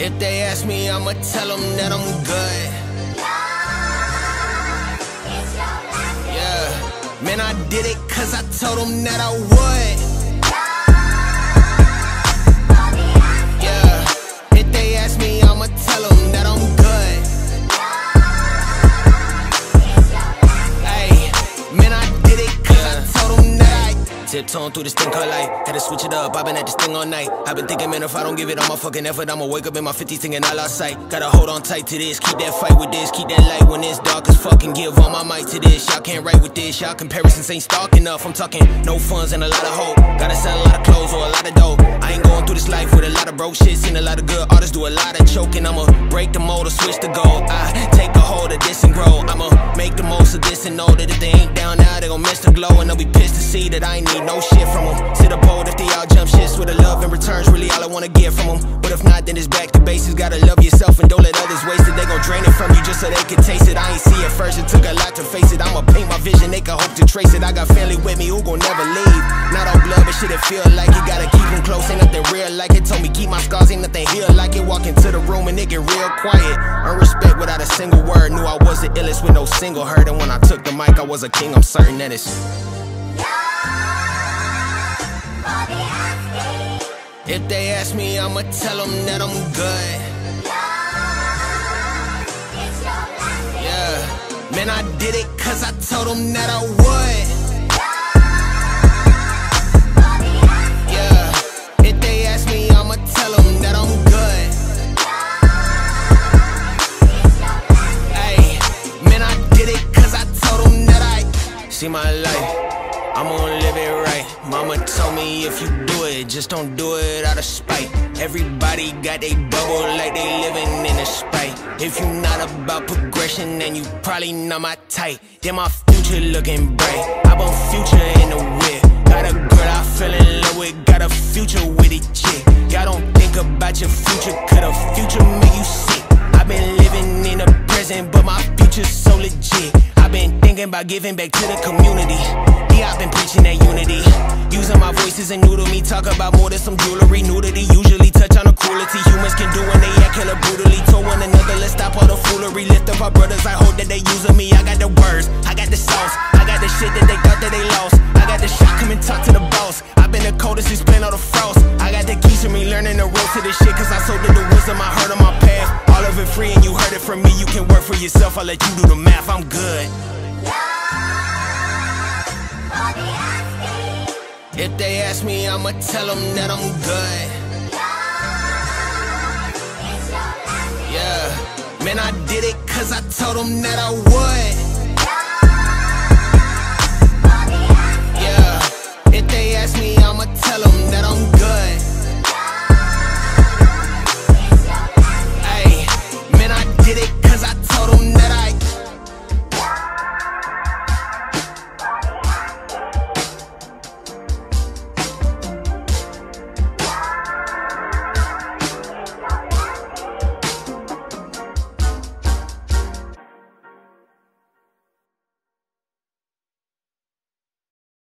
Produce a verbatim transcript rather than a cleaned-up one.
If they ask me, I'ma tell them that I'm good. Yeah, man, I did it cause I told them that I would. Yeah, if they ask me, I'ma tell them that I'm good. Hey, man, I did it cause I told them that I tiptoeing through this thing called life. Had to switch it up, I've been at this thing all night. I've been thinking, man, if I don't give it all my fucking effort, I'ma wake up in my fifties thinking I lost sight. Gotta hold on tight to this, keep that fight with this, keep that light when it's dark as fucking give all my might to this. Y'all can't write with this, y'all comparisons ain't stark enough. I'm talking no funds and a lot of hope. Gotta sell a lot of clothes or a lot of dope. I ain't going through this life with a lot of broke shit. Seen a lot of good artists do a lot of choking. I'ma break the mold or switch the goal. I take a hold of this and grow. I'ma make the most of this and know that if they ain't down now, they gon' miss the glow. And they'll be pissed to see that I ain't need no shit from them. Sit up bold if they all jump shits with a love and returns really all I wanna get from them. But if not, then it's back to basics. Gotta love yourself and don't let others waste it. They gon' drain it from you just so they can taste it. I ain't see it first, it took a lot to face it. I'ma paint my vision, they can hope to trace it. I got family with me who gon' never leave. Not all blood, but shit it feel like it. Gotta keep them close, ain't nothing real like it. Told me keep my scars, ain't nothing healed like it. Walk into the room and it get real quiet. Earn respect without a single word. Knew I was the illest with no single hurt. And when I took the mic, I was a king, I'm certain that it's if they ask me, I'ma tell them that I'm good. Yeah, man, I did it cause I told them that I would. Yeah, if they ask me, I'ma tell them that I'm good. Hey, man, I did it cause I told them that I see my life, I'm gonna live it right. Mama told me if you do it, just don't do it out of spite. Everybody got they bubble like they living in a spite. If you not about progression, then you probably not my type. Then my future looking bright. I bought future in the whip. Got a girl I fell in love with, got a future with it chick. Y'all don't think about your future, could a future make you sick? I've been living in the present, but my future's so legit. I've been thinking about giving back to the community. Yeah, I've been preaching that unity. Using my voice isn't new to me. Talk about more than some jewelry. Nudity usually touch on the cruelty humans can do when they act hella brutally. Told one another, let's stop all the foolery. Lift up our brothers, I hope that they using me. I got the words, I got the sauce, I got the shit that they thought that they lost. I got the shot, come and talk to the boss. I've been the coldest, explain all the frost. I got the keys to me, learning the ropes to this shit. Cause I sold to the wisdom I heard on my path. All of it free and you heard it from me. You can work for yourself, I'll let you do the math. I'm good. If they ask me, I'ma tell them that I'm good. Yeah, man, I did it cause I told them that I would.